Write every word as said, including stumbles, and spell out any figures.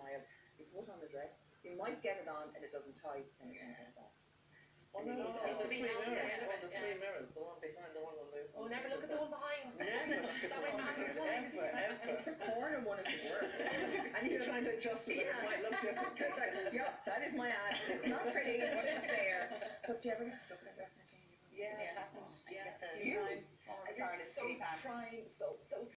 style. You put on the dress, you might get it on and it doesn't tie, and you're going to get off. Oh no, And you no, need the to be three out mirrors, there. oh, the three mirrors, the one behind, the one on the... Oh, never look at the one behind. Never look at That the way one massive behind, one. ever, ever. It's the corner one is the worst. And You're you're trying to adjust it, it Yeah. might look different. It's like, yeah, that is my ad. It's not pretty, but it's there. But do you ever get stuck in a dress again? Yeah, Yes. it happens, I yeah. get the You? times. Oh, And sorry, you're the so skinny pants. trying, so, so